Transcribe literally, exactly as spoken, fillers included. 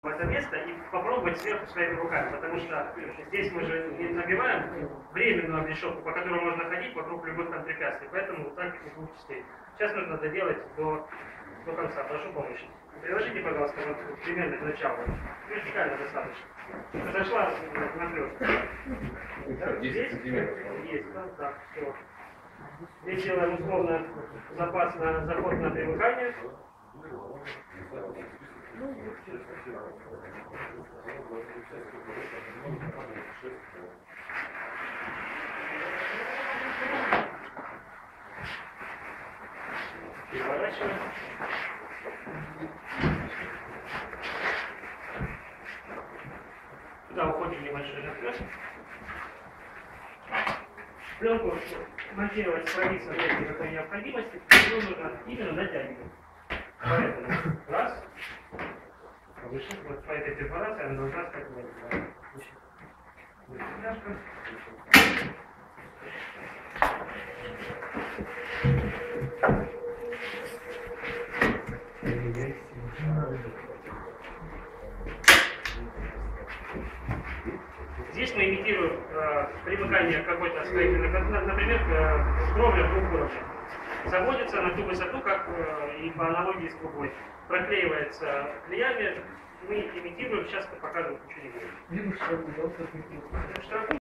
в это место и попробовать сверху своими руками, потому что здесь мы же не набиваем временную обрешетку, по которой можно ходить вокруг любых там препятствий, поэтому вот так и двух частей. Сейчас нужно доделать до, до конца. Прошу помощи. Приложите, пожалуйста, вот примерно к началу. Вертикально достаточно. Подошла наклёстка. Да? Здесь есть, да, так, все. Здесь делаем условно запас на заход на примыкание. Переворачиваем. Туда уходим небольшой наклёст. Пленку монтировать с провисом нет никакой необходимости, ее нужно именно дотягивать. Поэтому раз, выше, вот по этой перфорации она должна стать выше. Здесь мы имитируем э, примыкание какой-то строительной, например, э, кровля двух уровней. Заводится на ту высоту, как э, и по аналогии с трубой. Проклеивается клеями, мы имитируем, сейчас покажем, ничего не будет. Либо штрафуем.